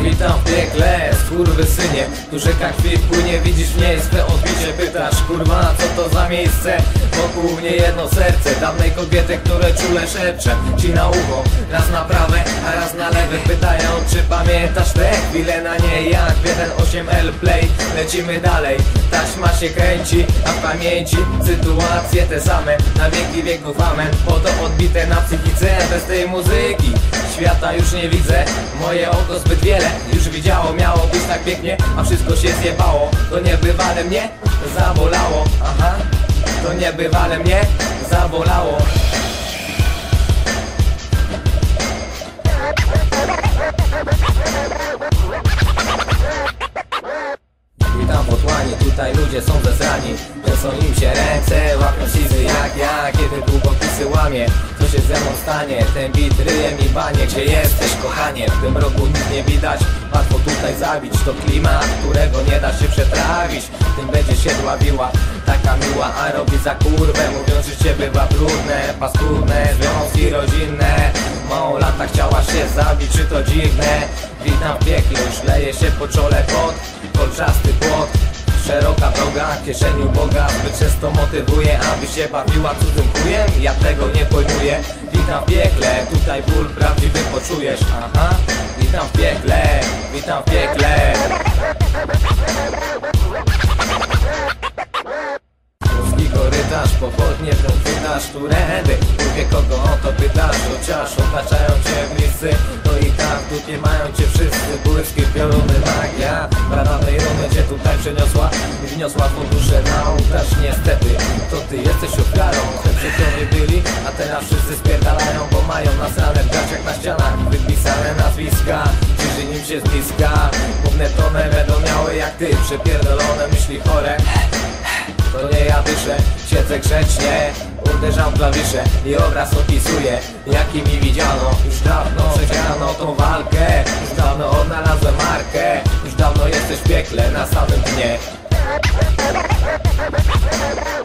Witam w piekle, skurwysynie. Tu rzeka krwi płynie, widzisz w niej swe odbicie. Pytasz, kurwa, co to za miejsce? Wokół mnie jedno serce dawnej kobiety, które czule szepcze ci na ucho, raz na prawe, a raz na lewe. Pytają, czy pamiętasz te chwile na niej, jak 1.8L play. Lecimy dalej, taśma się kręci, a w pamięci sytuacje te same. Na wieki wieków amen, oto odbite na psychice. Bez tej muzyki świata już nie widzę. Moje oko zbyt wiele już widziało. Miało być tak pięknie, a wszystko się zjebało. To niebywale mnie zabolało. Aha, to niebywale mnie zabolało. Witam w otchłani, tutaj ludzie są zesrani. Trzęsą im się ręce, łapią sizy jak ja, kiedy długopisy łamie. Co się ze mną stanie? Ten bit ryje mi banie. Gdzie jesteś, kochanie? W tym roku nic nie widać. Łatwo tutaj zabić, to klimat, którego nie da się przetrawić. Tym będzie się dławiła taka miła, a robi za kurwę. Mówiąc, że życie bywa trudne, paskudne, związki rodzinne. Mało lata chciała się zabić, czy to dziwne? Witam w piekle, już leje się po czole pot, kolczasty płot. Szeroka droga, w kieszeniu Boga zbyt często motywuje, aby się bawiła cudzym chujem. Ja tego nie pojmuję. Witam w piekle, tutaj ból prawdziwy poczujesz. Aha, witam w piekle, witam w piekle. Ruski korytarz, pochodnie w chwytasz turendy. Mówię, kogo o to pytasz, chociaż otaczają cię bliscy. To i tak w dupie mają cię wszyscy. Błyski, pioruny, magia pradawnej runy cię tutaj przeniosła i wniosła twą duszę na ołtarz. Niestety, to ty jesteś ofiarą. Przecież byli, a teraz wszyscy spierdalają, bo mają nasrane w gaciach na ścianach wypisane nazwiska. Krzyży nim się z bliska. Główne tony będą miały jak ty przepierdolone myśli chore. To nie ja dyszę, siedzę grzecznie, uderzam w klawisze i obraz opisuję, jaki mi widziano. Już dawno przegrano tą walkę, już dawno odnalazłem markę. Już dawno jesteś w piekle na samym dnie.